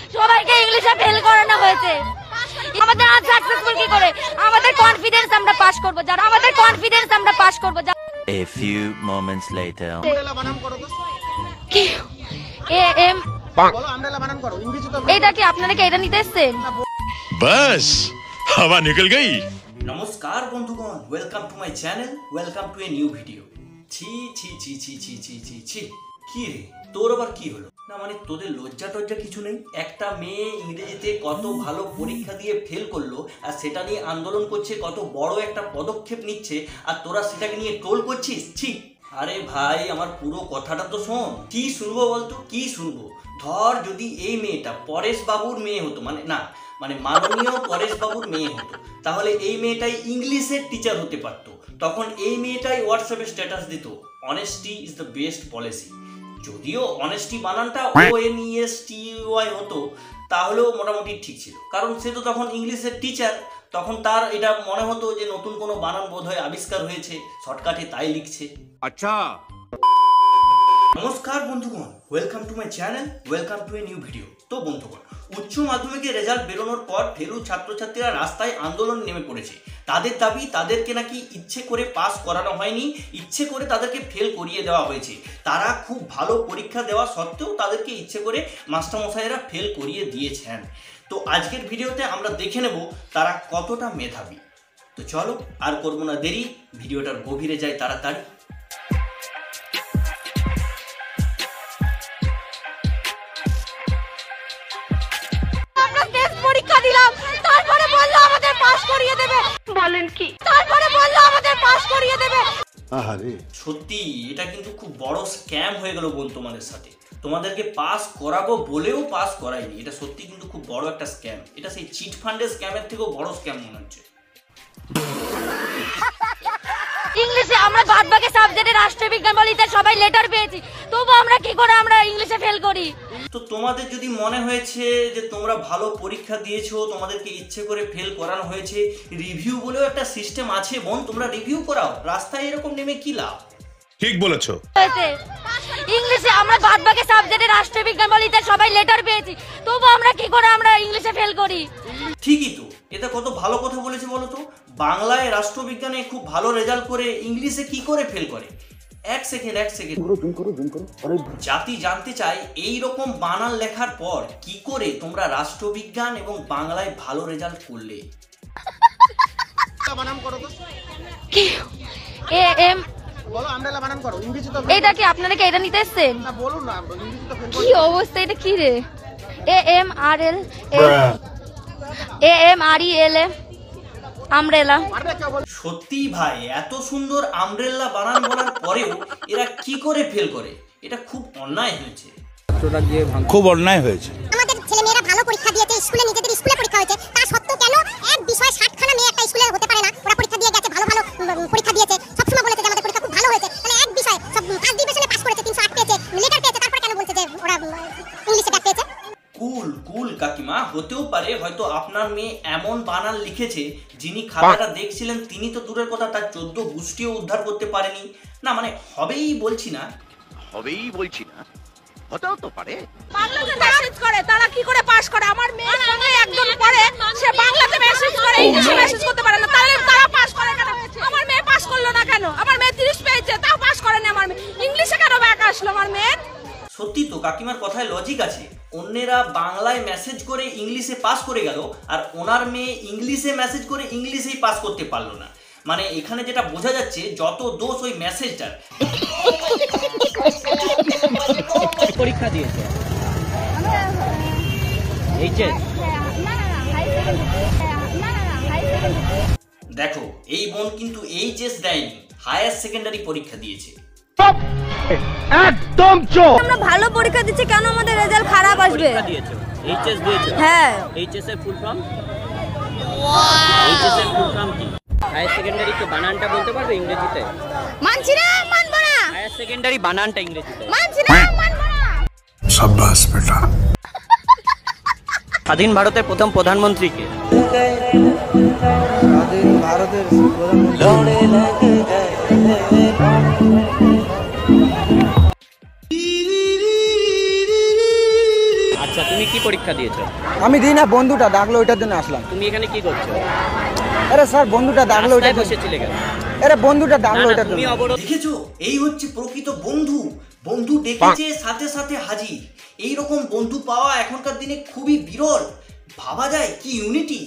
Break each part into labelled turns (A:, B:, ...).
A: সবাইকে ইংলিশে ফেল করানো হয়েছে। আমাদের আনসাকসেসফুল কি করে? আমাদের কনফিডেন্স আমরা পাস করব, যারা আমাদের কনফিডেন্স আমরা পাস করব।
B: A few moments later
C: umbrella বানান করো তো।
A: কি এ এম
C: বলো আমব্রেলা বানান করো, ইংরেজি তো।
A: এটা কি আপনারা কি এটা নিতে এসেছেন?
D: बस हवा निकल गई।
E: নমস্কার বন্ধুগণ, welcome to my channel, welcome to a new video. ছি ছি ছি ছি ছি ছি ছি ছি, কি রে তোর আবার কি হলো? না মানে তোদের লজ্জা টজ্জা কিছু নেই? একটা মেয়ে ইংরেজিতে কত ভালো পরীক্ষা দিয়ে ফেল করলো আর সেটা নিয়ে আন্দোলন করছে, কত বড় একটা পদক্ষেপ নিচ্ছে, আর তোরা সেটাকে নিয়ে ট্রোল করছিস? ছি! আরে ভাই আমার পুরো কথাটা তো শোন। কি শুনবো বলতো, কি শুনবো? ধর যদি এই মেয়েটা পরেশ বাবুর মেয়ে হতো, মানে মাননীয় পরেশ বাবুর মেয়ে হতো, তাহলে এই মেয়েটাই ইংলিশের টিচার হতে পারতো। তখন এই মেয়েটাই হোয়াটসঅ্যাপে স্ট্যাটাস দিত, honesty is the best policy. যদিও অনেস্টি বানানটা ONESTY হতো, তাহলেও মোটামুটি ঠিক ছিল, কারণ সে তো তখন ইংলিশের টিচার। তখন তার এটা মনে হতো যে নতুন কোনো বানান বোধহয় আবিষ্কার হয়েছে, শর্টকাটে তাই লিখছে।
D: अच्छा
E: নমস্কার বন্ধুগণ, welcome to my channel, welcome to a new video. তো বন্ধুগণ, উচ্চ মাধ্যমিকের রেজাল্ট বেরোনোর পর ফেলু ছাত্রছাত্রীরা রাস্তায় আন্দোলন নেমে পড়েছে। তাদের দাবি, তাদেরকে নাকি ইচ্ছে করে পাস করানো হয়নি, ইচ্ছে করে তাদেরকে ফেল করিয়ে দেওয়া হয়েছে। তারা খুব ভালো পরীক্ষা দেওয়া সত্ত্বেও তাদেরকে ইচ্ছে করে মাস্টারমশাইরা ফেল করিয়ে দিয়েছেন। তো আজকের ভিডিওতে আমরা দেখে নেব তারা কতটা মেধাবী। তো চলো আর করবো না দেরি, ভিডিওটার গভীরে যাই তাড়াতাড়ি।
A: পরীক্ষা দিলাম, তারপরে বললো আমাদের পাস করিয়ে দেবে। বলেন কি? তারপরে বললো আমাদের পাস করিয়ে দেবে।
D: আরে
E: সত্যি এটা কিন্তু খুব বড় স্ক্যাম হয়ে গেল বোন তোমাদের সাথে। তোমাদেরকে পাস করাবো বলেও পাস করায়নি, এটা সত্যি কিন্তু খুব বড় একটা স্ক্যাম। এটা সেই চিট ফান্ডের স্ক্যামের থেকেও বড় স্ক্যাম মনে হচ্ছে।
A: ইংলিশে আমরা বাদবাকি সাবজেক্টে রাষ্ট্রবিজ্ঞান বলিতে সবাই লেটার পেয়েছি, তবু আমরা কি করে আমরা ইংলিশে ফেল করি?
E: তো তোমাদের যদি মনে হয়েছে যে তোমরা ভালো পরীক্ষা দিয়েছো, তোমাদেরকে ইচ্ছে করে ফেল করানো হয়েছে, রিভিউ বলেও একটা সিস্টেম আছে বোন, তোমরা রিভিউ করাও। রাস্তায় এরকম নেমে কি লাভ?
D: ঠিক বলেছো।
A: ইংলিশে আমরা বাদবাকি সাবজেক্টে রাষ্ট্রবিজ্ঞান বলিতে সবাই লেটার পেয়েছি, তবু আমরা কি করে আমরা ইংলিশে ফেল করি?
E: ঠিকই তো, এটা কত ভালো কথা বলেছে বলো তো। বাংলায় রাষ্ট্রবিজ্ঞানে খুব ভালো রেজাল্ট করে ইংলিশে কি করে ফেল করে? এক সেকেন্ড জাতি জানতে চাই, এই রকম বানান লেখার পর কি করে তোমরা রাষ্ট্রবিজ্ঞান এবং বাংলায় ভালো রেজাল্ট করলে?
C: বানান করো তো।
A: কি এ এম
C: বলো আমব্রেলা বানান করো, ইংরেজি তো।
A: এটা কি আপনারা কি এটা নিতে এসেছেন?
C: না বলুন না, ইংরেজি তো ফেল
A: কি অবস্থা, এটা কি রে? AMRL AMRELA umbrella.
E: সত্যি ভাই, এত সুন্দর আমব্রেলা বানান বলার পরেও এরা কি করে ফেল করে? এটা খুব অন্যায় হয়েছে।
D: খুব অন্যায় হয়েছে।
F: আমাদের ছেলেমেয়েরা ভালো পরীক্ষা দিয়েছে, স্কুলে নিজেদের স্কুলে পরীক্ষা হয়েছে, তা সত্ত্বেও কেন এক বিষয় 60খানা মেয়ে একটা স্কুলে হতে পারে না? ওরা পরীক্ষা দিয়ে গেছে, ভালো ভালো পরীক্ষা দিয়েছে, সবসময় বলেছে যে আমাদের পরীক্ষা খুব ভালো হয়েছে। তাহলে এক বিষয় সব ফার্স্ট ডিভিশনে পাস করেছে, 308 পেয়েছে, লেটার পেয়েছে, তারপর কেন বলছে যে ওরা ইংলিশে ব্যাক পেয়েছে?
E: কুল কাকিমা, হতেও পারে হয়তো আপনার মেয়ে এমন বানান লিখেছে, যিনি খাতাটা দেখছিলেন তিনি তো দূরের কথা, তার 14 গোষ্ঠীও উদ্ধার করতে পারেনি। না মানে হবেই বলছি না,
D: হতেও তো পারে।
A: বাংলাতে মেসেজ করে, তারা কি করে পাস করে? আমার মেয়ে সঙ্গে একজন পড়ে, সে বাংলাতে মেসেজ করে, ইংলিশে মেসেজ করতে পারে না, তাহলে তারা পাস করে কেন? আমার মেয়ে পাস করলো না কেন? আমার মেয়ে 30 পেয়েছে, তাও পাস করেনি। আমার মেয়ে ইংলিশে কেন ব্যাক আসলো আমার মেয়ের?
E: সত্যি তো কাকিমার কথায় লজিক আছে। অন্যেরা বাংলায় মেসেজ করে ইংলিশে পাস করে গেল, আর ওনার মেয়ে ইংলিশে মেসেজ করে ইংলিশেই পাস করতে পারলো না। মানে এখানে যেটা বোঝা যাচ্ছে, যত দোষ ওই মেসেজটার।
G: পরীক্ষা দিয়েছে
E: দেখো এই বোন কিন্তু এইচএস দেয়নি, হায়ার সেকেন্ডারি পরীক্ষা দিয়েছে।
D: একদম চোখ।
A: আমরা ভালো পরীক্ষা দিচ্ছি, কেন আমাদের রেজাল্ট খারাপ আসবে?
G: এইচএস দিয়েছে।
A: হ্যাঁ,
G: এইচএস এর ফুল ফর্ম? এইচএস এর ফুল ফর্ম কি? হায়ার সেকেন্ডারি তো বানানটা বলতে পারবে ইংরেজিতে?
A: মানছি না, মানবো না।
G: হায়ার সেকেন্ডারি বানানটা ইংরেজিতে?
A: মানছি না, মানবো না।
D: শাবাশ বেটা।
G: স্বাধীন ভারতের প্রথম প্রধানমন্ত্রী কে?
C: স্বাধীন ভারতের প্রধানমন্ত্রী
G: আচ্ছা, তুমি কি পরীক্ষা দিয়েছো?
H: আমি দিই না, বন্ধুটা ডাকলো ওইটার জন্য আসলাম।
G: তুমি এখানে কি করছো?
H: আরে স্যার বন্ধুটা ডাকলো ওইটার
G: রাস্তায়
H: জন্য।
G: বসেছিলে কেন?
H: আরে বন্ধুটা
G: না,
H: ডাকলো
G: না,
H: ওইটার
G: তুমি
H: জন্য।
G: অবরোধ
E: দেখেছো, এই হচ্ছে প্রকৃত বন্ধু। বন্ধু ডেকেছে, সাথে সাথে হাজির। এই রকম বন্ধু পাওয়া এখনকার দিনে খুবই বিরল। ভাবা যায় কি ইউনিটি।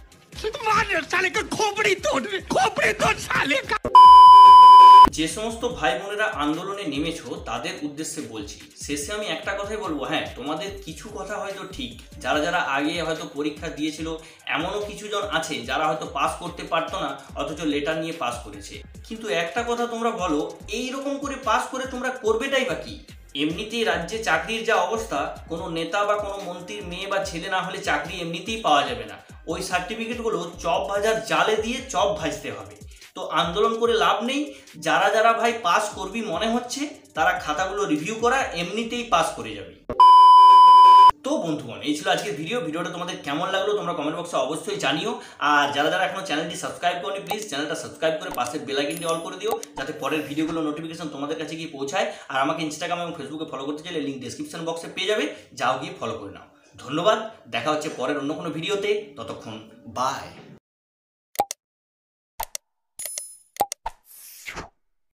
E: যে সমস্ত ভাই বোনেরা আন্দোলনে নেমেছো তাদের উদ্দেশ্যে বলছি, শেষে আমি একটা কথাই বলবো, হ্যাঁ তোমাদের কিছু কথা হয়তো ঠিক, যারা যারা আগে হয়তো পরীক্ষা দিয়েছিল এমনও কিছু জন আছে যারা হয়তো পাস করতে পারতো না, অথচ লেটার নিয়ে পাস করেছে। কিন্তু একটা কথা তোমরা বলো, এই রকম করে পাস করে তোমরা করবেটাই বা কি? এমনিতেই রাজ্যে চাকরির যা অবস্থা, কোনো নেতা বা কোনো মন্ত্রীর মেয়ে বা ছেলে না হলে চাকরি এমনিতেই পাওয়া যাবে না। ওই সার্টিফিকেটগুলো চপ ভাজার জালে দিয়ে চপ ভাজতে হবে। তো আন্দোলন করে লাভ নেই। যারা যারা ভাই পাস করবি মনে হচ্ছে, তারা খাতাগুলো রিভিউ করা, এমনিতেই পাস করে যাবে। তো বন্ধুগণ, এই ছিল আজকের ভিডিওটা তোমাদের কেমন লাগলো তোমরা কমেন্ট বক্সে অবশ্যই জানিও। আর যারা যারা এখনো চ্যানেলটি সাবস্ক্রাইব করনি, প্লিজ চ্যানেলটা সাবস্ক্রাইব করে পাশের বেল আইকনটি অল করে দিও, যাতে পরের ভিডিওগুলো নোটিফিকেশন তোমাদের কাছে গিয়ে পৌঁছায়। আর আমাকে ইনস্টাগ্রাম এবং ফেসবুকে ফলো করতে চাইলে লিঙ্ক ডেসক্রিপশন বক্সে পেয়ে যাবে, যাও গিয়ে ফলো করে নাও। ধন্যবাদ, দেখা হচ্ছে পরের অন্য কোনো ভিডিওতে, ততক্ষণ বাই।